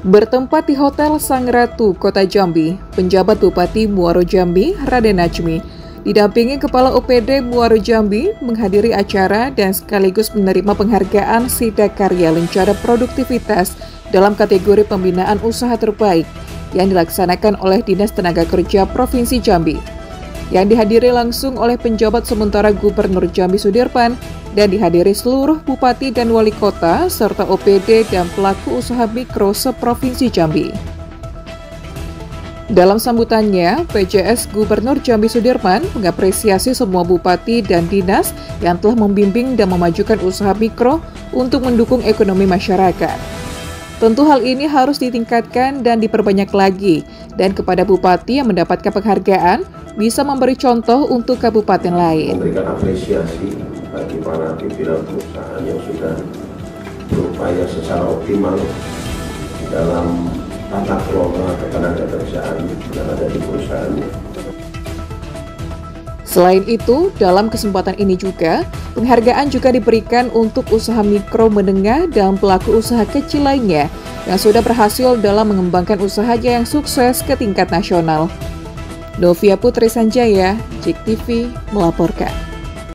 Bertempat di Hotel Sang Ratu, Kota Jambi, penjabat Bupati Muaro Jambi, Raden Najmi, didampingi Kepala OPD Muaro Jambi menghadiri acara dan sekaligus menerima penghargaan Sida Karya Lencana Produktivitas dalam kategori pembinaan usaha terbaik yang dilaksanakan oleh Dinas Tenaga Kerja Provinsi Jambi, yang dihadiri langsung oleh penjabat sementara Gubernur Jambi Sudirman dan dihadiri seluruh bupati dan wali kota serta OPD dan pelaku usaha mikro seprovinsi Jambi. Dalam sambutannya, PJS Gubernur Jambi Sudirman mengapresiasi semua bupati dan dinas yang telah membimbing dan memajukan usaha mikro untuk mendukung ekonomi masyarakat. Tentu hal ini harus ditingkatkan dan diperbanyak lagi, dan kepada bupati yang mendapatkan penghargaan bisa memberi contoh untuk kabupaten lain. Memberikan apresiasi bagi para pimpinan perusahaan yang sudah berupaya secara optimal dalam tata kelola ketenagakerjaan yang ada di perusahaannya. Selain itu, dalam kesempatan ini juga, penghargaan juga diberikan untuk usaha mikro menengah dan pelaku usaha kecil lainnya yang sudah berhasil dalam mengembangkan usahanya yang sukses ke tingkat nasional. Novia Putri Sanjaya, JEK TV melaporkan.